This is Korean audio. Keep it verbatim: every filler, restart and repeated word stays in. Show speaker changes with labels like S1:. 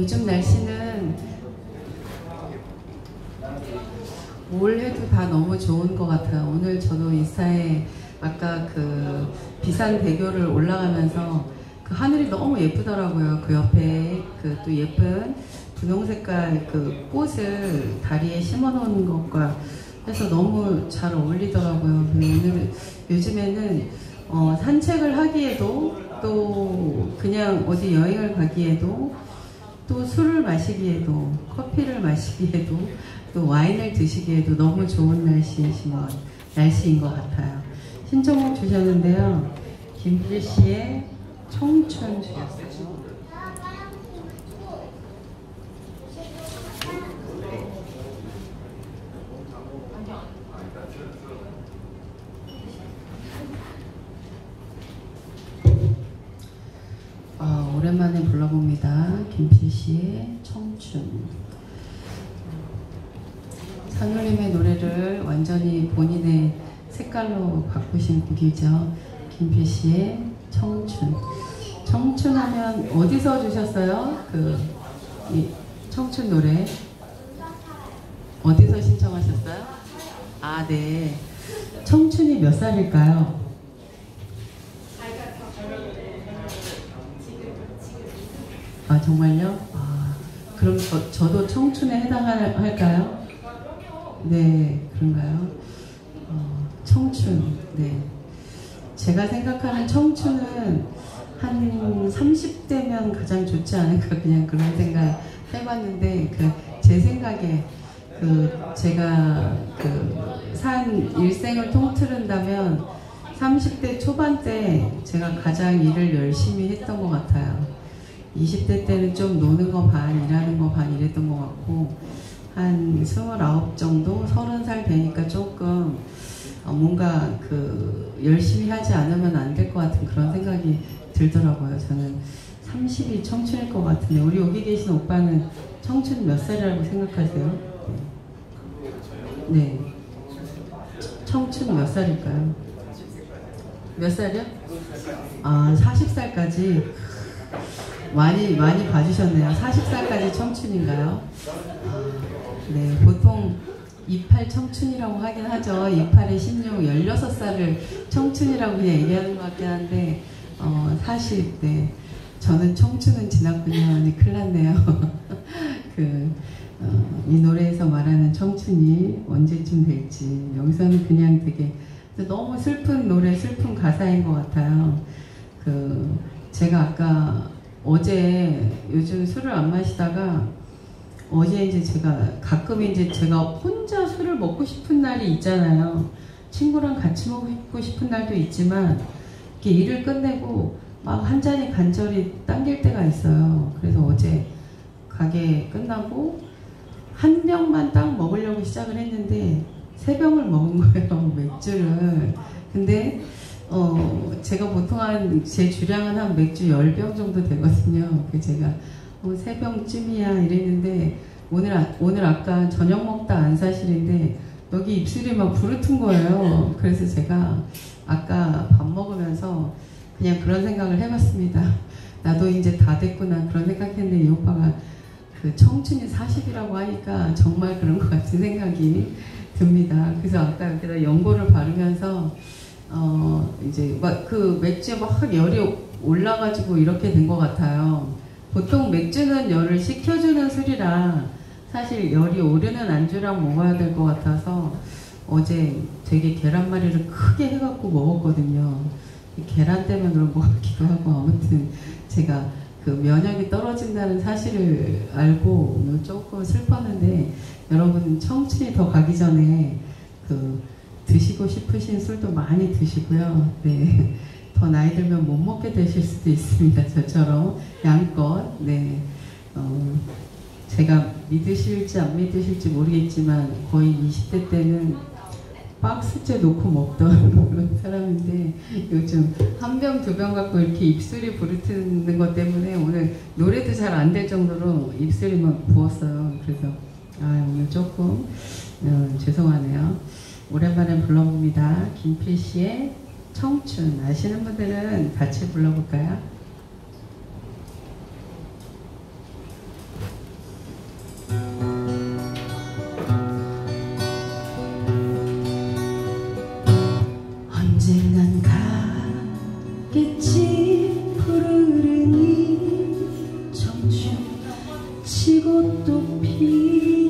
S1: 요즘 날씨는 뭘 해도 다 너무 좋은 것 같아요. 오늘 저도 인스타에 아까 그 비산대교를 올라가면서 그 하늘이 너무 예쁘더라고요. 그 옆에 그 또 예쁜 분홍 색깔 그 꽃을 다리에 심어 놓은 것과 해서 너무 잘 어울리더라고요. 오늘 요즘에는 어, 산책을 하기에도 또 그냥 어디 여행을 가기에도 또 술을 마시기에도 커피를 마시기에도 또 와인을 드시기에도 너무 좋은 날씨이신 것, 날씨인 것 같아요. 신청곡 주셨는데요. 김필씨의 청춘 주셨어요. 어, 오랜만에 불러봅니다. 김필씨의 청춘. 산울림의 노래를 완전히 본인의 색깔로 바꾸신 곡이죠. 김필씨의 청춘. 청춘하면 어디서 주셨어요? 그 이 청춘 노래 어디서 신청하셨어요? 아, 네. 청춘이 몇 살일까요? 아, 정말요? 아, 그럼 저, 저도 청춘에 해당할까요? 네, 그런가요? 어, 청춘, 네. 제가 생각하는 청춘은 한 삼십 대면 가장 좋지 않을까, 그냥 그런 생각 해봤는데, 그, 제 생각에, 그, 제가, 그, 산 일생을 통틀은다면, 삼십 대 초반 때 제가 가장 일을 열심히 했던 것 같아요. 이십 대 때는 좀 노는 거 반, 일하는 거 반 이랬던 것 같고, 한 스물아홉 정도, 서른 살 되니까 조금 뭔가 그 열심히 하지 않으면 안 될 것 같은 그런 생각이 들더라고요. 저는 삼십이 청춘일 것 같은데, 우리 여기 계신 오빠는 청춘 몇 살이라고 생각하세요? 네. 청춘 몇 살일까요? 몇 살이요? 아, 사십 살까지? 많이 많이 봐주셨네요. 사십 살까지 청춘인가요? 아, 네, 보통 이십팔 청춘이라고 하긴 하죠. 이십팔에 십육, 열여섯 살을 청춘이라고 그냥 얘기하는 것 같긴 한데, 어, 사십, 네. 저는 청춘은 지났군요. 네, 큰일 났네요. 그, 어, 이 노래에서 말하는 청춘이 언제쯤 될지, 여기서는 그냥 되게 너무 슬픈 노래, 슬픈 가사인 것 같아요. 그, 제가 아까 어제 요즘 술을 안 마시다가 어제 이제 제가 가끔 이제 제가 혼자 술을 먹고 싶은 날이 있잖아요. 친구랑 같이 먹고 싶은 날도 있지만 이렇게 일을 끝내고 막 한 잔이 간절히 당길 때가 있어요. 그래서 어제 가게 끝나고 한 병만 딱 먹으려고 시작을 했는데 세 병을 먹은 거예요, 맥주를. 근데 어, 제가 보통 한, 제 주량은 한 맥주 십 병 정도 되거든요. 그 제가, 어, 세 병쯤이야 이랬는데, 오늘, 아, 오늘 아까 저녁 먹다 안 사실인데, 여기 입술이 막 부르튼 거예요. 그래서 제가 아까 밥 먹으면서 그냥 그런 생각을 해봤습니다. 나도 이제 다 됐구나. 그런 생각했는데, 이 오빠가 그 청춘이 사십이라고 하니까 정말 그런 것 같은 생각이 듭니다. 그래서 아까 여기다 연고를 바르면서, 어, 이제, 막, 그, 맥주에 막 열이 올라가지고 이렇게 된 것 같아요. 보통 맥주는 열을 식혀주는 술이라 사실 열이 오르는 안주랑 먹어야 될 것 같아서 어제 되게 계란말이를 크게 해갖고 먹었거든요. 계란 때문에 그런 것 같기도 하고, 아무튼 제가 그 면역이 떨어진다는 사실을 알고 조금 슬펐는데, 여러분 청춘이 더 가기 전에 그, 드시고 싶으신 술도 많이 드시고요. 네, 더 나이 들면 못 먹게 되실 수도 있습니다. 저처럼 양껏. 네, 어, 제가 믿으실지 안 믿으실지 모르겠지만 거의 이십 대 때는 박스째 놓고 먹던 그런 사람인데, 요즘 한 병, 두 병 갖고 이렇게 입술이 부르트는 것 때문에 오늘 노래도 잘 안 될 정도로 입술이 막 부었어요. 그래서 아, 오늘 조금 어, 죄송하네요. 오랜만에 불러봅니다. 김필씨의 청춘. 아시는 분들은 같이 불러볼까요? 지고 또 피